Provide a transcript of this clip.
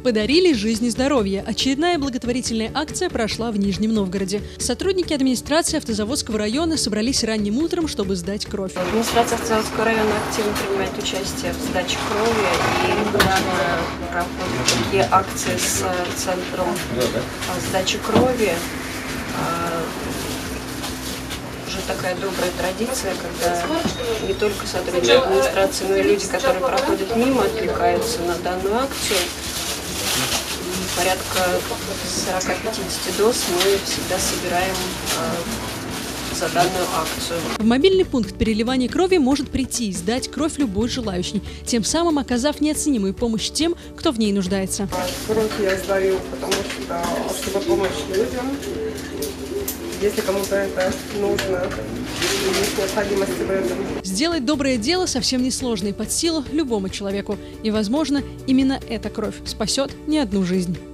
Подарили жизнь и здоровье. Очередная благотворительная акция прошла в Нижнем Новгороде. Сотрудники администрации Автозаводского района собрались ранним утром, чтобы сдать кровь. Администрация Автозаводского района активно принимает участие в сдаче крови, и недавно проходят такие акции с центром сдачи крови. Уже такая добрая традиция, когда не только сотрудники администрации, но и люди, которые проходят мимо, откликаются на данную акцию. Порядка 40-50 доз мы всегда собираем за данную акцию. В мобильный пункт переливания крови может прийти и сдать кровь любой желающий, тем самым оказав неоценимую помощь тем, кто в ней нуждается. Кровь я сдаю, потому что, чтобы помочь людям, если кому-то это нужно, есть необходимость в этом. Сделать доброе дело совсем несложно и под силу любому человеку. И, возможно, именно эта кровь спасет не одну жизнь.